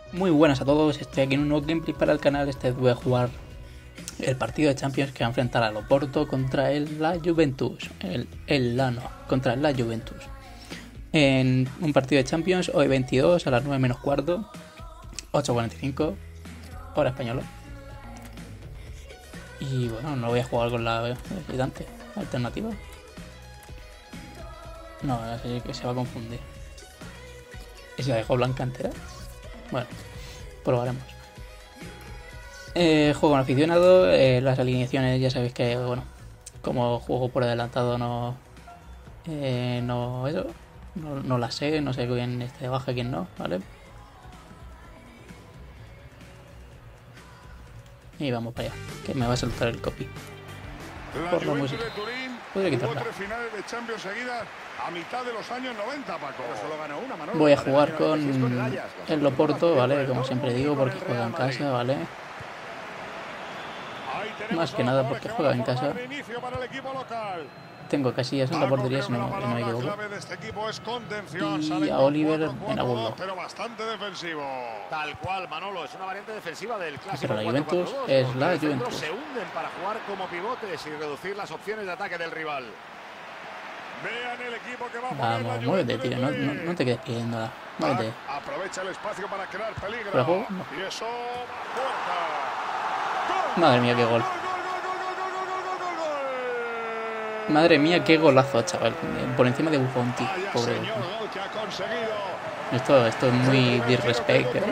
Muy buenas a todos, estoy aquí en un nuevo gameplay para el canal. Voy a jugar el partido de Champions que va a enfrentar al Oporto contra la Juventus. Contra la Juventus. En un partido de Champions, hoy 22 a las 9 menos cuarto, 8:45, hora española. Y bueno, no voy a jugar con la visitante alternativa. No, así que se va a confundir. ¿Y si la dejo blanca entera? Bueno, probaremos. Juego con aficionado, las alineaciones ya sabéis que, bueno, como juego por adelantado no las sé, no sé quién está de baja y quién no, ¿vale? Y vamos para allá, que me va a saltar el copy. Por la música. Podría quitarla. A mitad de los años 90, Paco. Voy a jugar con el Oporto, ¿vale? Como siempre digo, porque juega en casa, ¿vale? Más que nada porque juega en casa. Tengo Casillas en la portería, si no me equivoco. Y a Oliver en algún lado. Pero bastante defensivo. Tal cual, Manolo, es una variante defensiva del clásico. Pero la Juventus 4-4-2, es la los Juventus. Se hunden para jugar como pivotes y reducir las opciones de ataque del rival. Vean el equipo que va a Vamos, muévete, tío, no te quedes pidiendo nada. Muévete. Aprovecha el espacio para crear peligro. ¿Pero juego? No. Y eso puerta. Madre mía, qué gol. Madre mía, qué golazo, chaval. Por encima de Buffon, tío. Pobre Buffon. Esto es muy disrespect, ¿eh?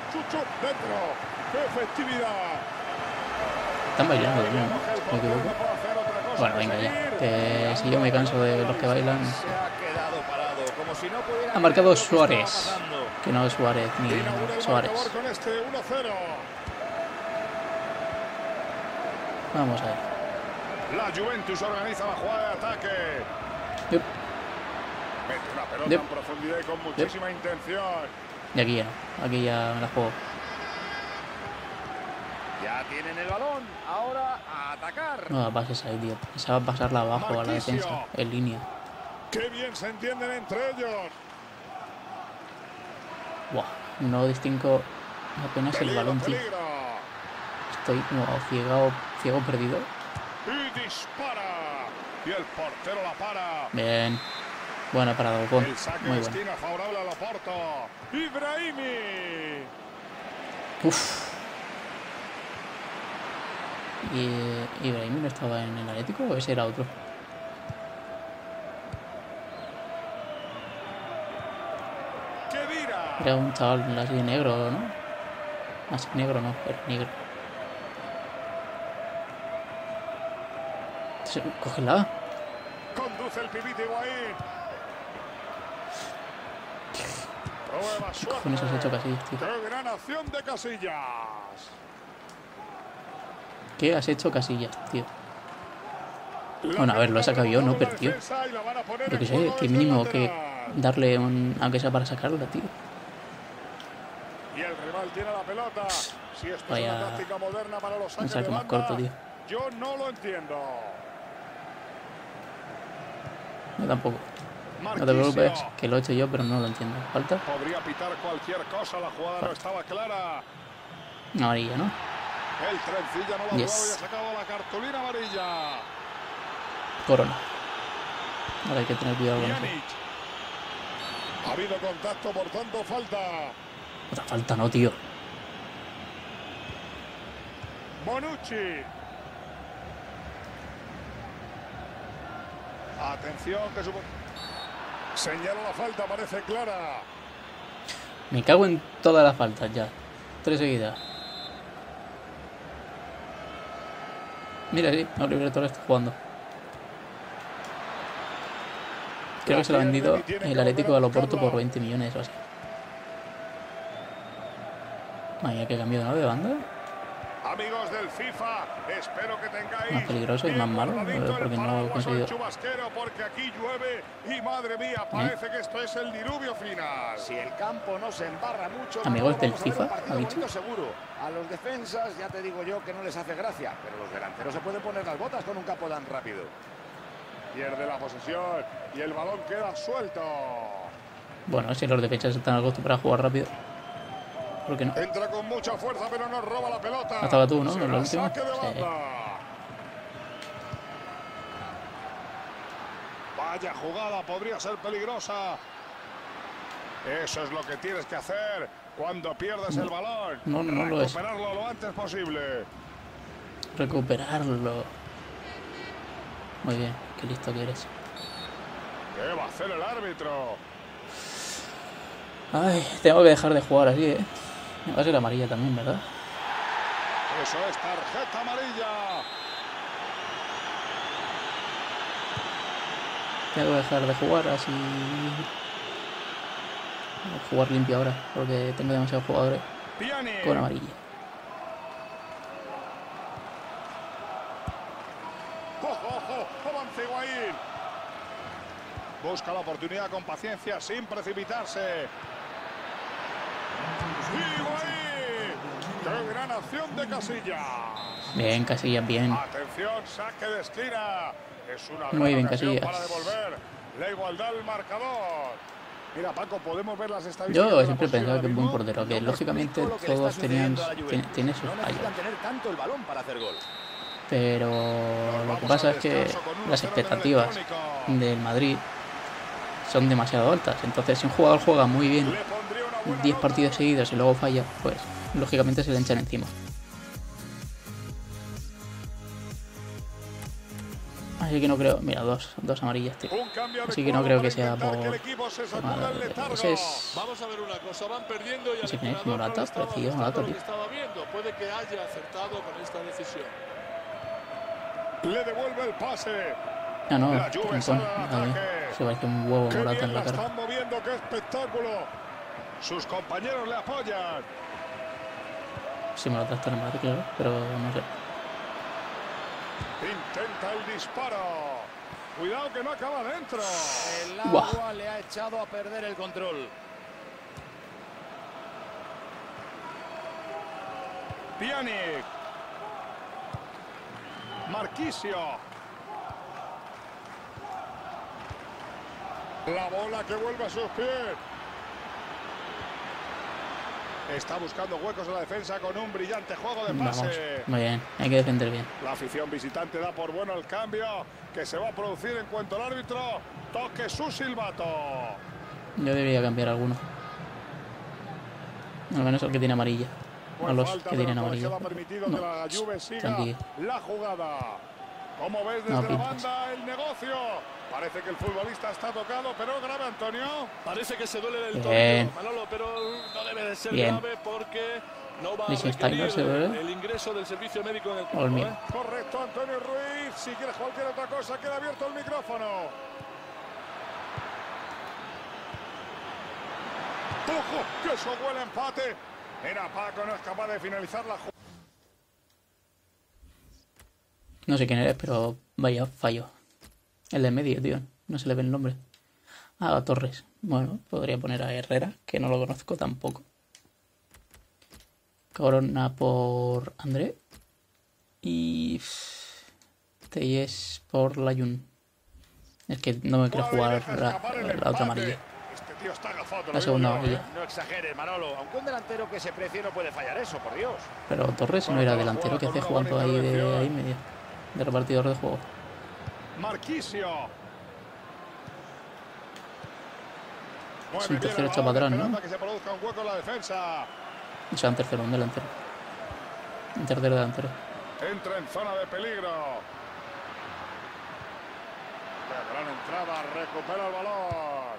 Están bailando, ¿no? ¿Me equivoco? Bueno, venga ya. Que si yo me canso de los que bailan. Ha marcado Suárez. Que no es Suárez ni Suárez. Vamos a ver. La Juventus organiza la jugada de ataque. Yep. Mete una pelota en profundidad y con muchísima intención. Y aquí ya no. Aquí ya me la juego. Ya tienen el balón. Ahora a atacar. No la pases ahí, tío. Se va a pasarla abajo a la defensa. En línea. Qué bien se entienden entre ellos. Buah. No distingo apenas el balón, tío. Estoy como ciego perdido. Y dispara. Y el portero la para. Bien. Buena parada, Buffon. Muy bueno. Favorable al Oporto. Ibrahimi. Uf. ¿Y Ibrahimi no estaba en el Atlético o ese era otro? Era un chaval así negro, ¿no? Así negro no, era negro. Cógela. Conduce el pibito Higuaín. ¿Qué cojones has hecho Casillas, tío? ¡Qué gran acción de Casillas! ¿Qué has hecho Casillas, tío? Bueno, a ver, lo he sacado yo, ¿no? Pero, tío, yo qué sé, que mínimo que darle un... aunque sea para sacarla, tío. Y el rival tiene la pelota. Si esto Vaya... es una táctica moderna para los un saques saque de más banda, corto, tío. yo no lo entiendo. Yo tampoco. No te preocupes, que lo he hecho yo, pero no lo entiendo. ¿Falta? Podría pitar cualquier cosa, la jugada no estaba clara. Amarilla, ¿no? El trencilla no lo ha jugado y ha sacado la cartulina amarilla. Corona. Ahora hay que tener cuidado con eso. Ha habido contacto, por tanto, falta. Otra falta, no, tío. Bonucci. Atención, que señala la falta, parece clara. Me cago en todas las faltas ya. 3 seguidas. Mira, sí, Oliver Torres está jugando. Creo que se lo ha vendido el Atlético al Oporto por 20 millones o así. Vaya, que cambiado, ¿no? De banda. Amigos del FIFA, espero que tengáis más peligroso y más malo, porque no he conseguido. Porque aquí llueve y madre mía, parece que esto es el diluvio final. Si el campo no se embarra mucho, amigos del FIFA, ha dicho. Seguro. A los defensas ya te digo yo que no les hace gracia, pero los delanteros se pueden poner las botas con un campo tan rápido. Pierde la posesión y el balón queda suelto. Bueno, si los defensas están acostumbrados a jugar rápido. ¿Por qué no? Entra con mucha fuerza, pero no roba la pelota. Has estado tú, ¿no? Será En la última. saque de banda. Vaya jugada, podría ser peligrosa. Eso es lo que tienes que hacer cuando pierdes el balón. No lo es. Recuperarlo lo antes posible. Recuperarlo. Muy bien, qué listo que eres. ¿Qué va a hacer el árbitro? Ay, tengo que dejar de jugar así, ¿eh? Va a ser amarilla también, ¿verdad? Eso es tarjeta amarilla. Tengo que dejar de jugar así. Voy a jugar limpio ahora, porque tengo demasiados jugadores Pjanic. con amarilla. ¡Ojo, ojo! ¡Avance Higuaín! Busca la oportunidad con paciencia, sin precipitarse. ¡Higuaín! ¡Qué gran acción de Casillas! Bien, Casillas, bien. Atención, saque de esquina. Es una Muy gran bien, ocasión Casillas. para devolver la igualdad al marcador. Mira, Paco, podemos ver las estadísticas. Yo de la siempre he posición pensado ahora que es buen mismo. portero, que lógicamente Lo que le todos está tenían sucediendo a la Juventus. tiene sus No fallos. necesitan tener tanto el balón para hacer gol. Pero lo que pasa es que las expectativas del Madrid son demasiado altas. Entonces, si un jugador juega muy bien Le pondría una buena 10 nota. partidos seguidos y luego falla, pues lógicamente se le echan encima. Así que no creo... Mira, dos amarillas, tío. Un cambio Así que no adecuado creo que para sea intentar por... que el equipo se sacuda el letargo. Ese es... Vamos a ver una cosa, van perdiendo y al ¿Ese quién es? entrenador no Morata, le estaba parecido a gustando Morata, lo que tío. estaba viendo. Puede que haya acertado con esta decisión. Le devuelve el pase. Ah, no, La Juve Rincón. sale al A ver, ataque. se parece un huevo Qué Morata bien en la la cara. están moviendo, qué espectáculo. Sus compañeros le apoyan. Sí, Morata está en el Madrid, claro, pero no sé. Intenta el disparo. Cuidado que no acaba dentro. El agua le ha echado a perder el control. Pjanic. Marquisio. La bola que vuelve a sus pies. Está buscando huecos en la defensa con un brillante juego de Vamos, pase. muy bien, hay que defender bien. La afición visitante da por bueno el cambio que se va a producir en cuanto el árbitro toque su silbato. Yo debería cambiar alguno. Al menos el que tiene amarilla. Pues A los falta, que pero tienen el amarilla. colegiado ha permitido No, que la Juve siga tranquilo. la jugada. Como ves No desde la pintas. banda el negocio. Parece que el futbolista está tocado, pero grave, Antonio. Parece que se duele del Bien. tobillo, Manolo, pero no debe de ser Bien. grave porque no va a Liechtensteiner requerir se duele. el ingreso del servicio médico en el campo. Olmi. Correcto, Antonio Ruiz. Si quieres cualquier otra cosa, queda abierto el micrófono. ¡Ojo! ¡Que eso huele a empate! Era Paco, no es capaz de finalizar la jugada. No sé quién eres, pero vaya fallo. El de medio, tío. No se le ve el nombre. Ah, Torres. Bueno, podría poner a Herrera, que no lo conozco tampoco. Corona por André. Y Telles por Layun. Es que no me quiero jugar la otra amarilla. Este tío está agafado, La segunda amarilla. No exageres, Manolo. Aunque un delantero que se precie no puede fallar eso, por Dios. Pero Torres no era delantero, que hace jugando ahí de ahí medio. De repartidor de juego. Marquisio. Es un tercero hecho para atrás, ¿no? Que se produzca un hueco en la defensa. O sea, un tercero, un delantero. Un tercero delantero. Entra en zona de peligro. Qué gran entrada, recupera el balón.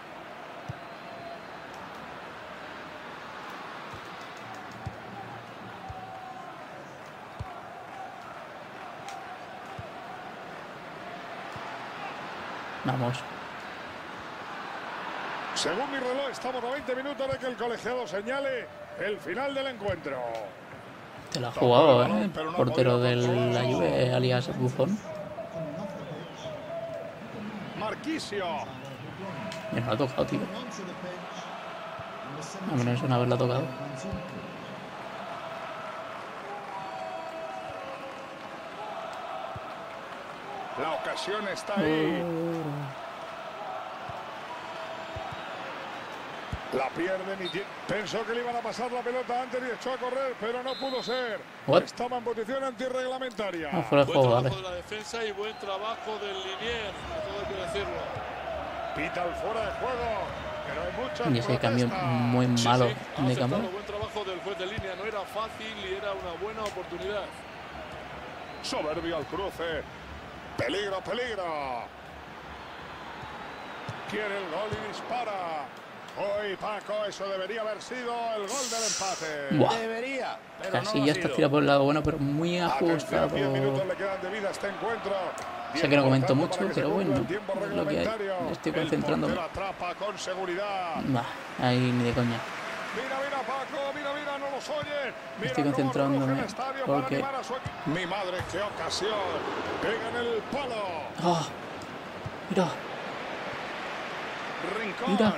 Vamos. Según mi reloj, estamos a 20 minutos de que el colegiado señale el final del encuentro. Te lo ha jugado, ¿eh? El portero de la Juve, alias Buffon. Marquisio. Y no lo ha tocado, tío. A mí no me suena haberla tocado. La ocasión está ahí. La pierden y pensó que le iban a pasar la pelota antes y echó a correr, pero no pudo ser. What? Estaba en posición antirreglamentaria. Ah, fuera de Buen juego, trabajo vale. de la defensa y buen trabajo del linier, todo hay que decirlo. Pita el fuera de juego, pero hay muchas Y ese cambio protestas. muy malo Ha de aceptado, cámara. buen trabajo del juez de línea, no era fácil y era una buena oportunidad. Soberbio al cruce. Peligro, peligro. Quiere el gol y dispara. Hoy, Paco, eso debería haber sido el gol del empate. Buah. Debería, pero Casi no ya lo ha está sido. tirado por el lado bueno, pero muy Atención, ajustado. 10 minutos le quedan de vida a este encuentro. Sé que no comento Bien mucho, importante para que pero se cumpla bueno, el tiempo es lo que hay. reglamentario. Estoy El concentrándome. portero atrapa con seguridad. Bah, ahí ni de coña. Mira, mira, Paco, mira, mira, no los oye. Mira Estoy cómo concentrándome ruge el estadio para porque- animar a su equipo. Mi madre, qué ocasión. Pega en el palo. ¡Ah! Mira, Rincón. mira.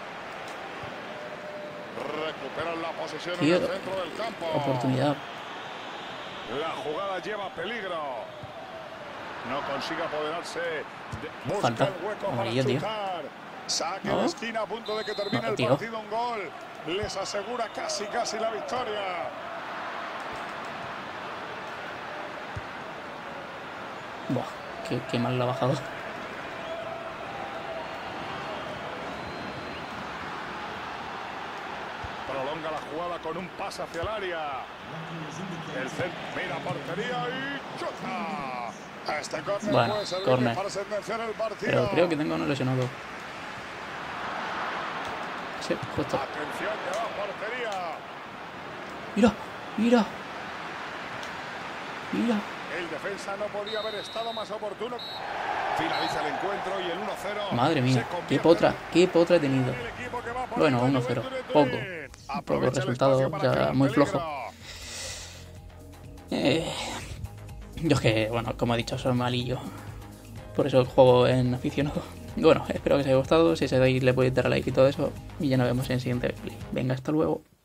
Recuperan la posesión en Qué el centro del campo. oportunidad. La jugada lleva peligro. No consigue apoderarse. Busca Falta. el hueco Amarillo, para tío. chutar. Saque ¿No? de esquina a punto de que termine No, el tío. partido. Un gol. Les asegura casi la victoria. Buah, qué mal lo ha bajado. Prolonga la jugada con un pase hacia el área. El centro, mira portería y chuta. Este córner Bueno, puede servir córner. para sentenciar el partido. Pero creo que tengo uno lesionado. Sí, justo. Atención que va a portería. Mira, mira. Mira. El defensa no podía haber estado más oportuno. Finaliza el encuentro y el 1-0. Madre mía, se convierte qué potra he tenido. en el equipo que va por Bueno, el 1-0. Juventud de Poco. Turín. Poco Aprovecha el resultado, espacio para ya crear muy peligro. flojo. Yo es que, bueno, como he dicho, soy malillo. Por eso juego en aficionado. Bueno, espero que os haya gustado. Si os dais, le podéis dar a like y todo eso. Y ya nos vemos en el siguiente. Venga, hasta luego.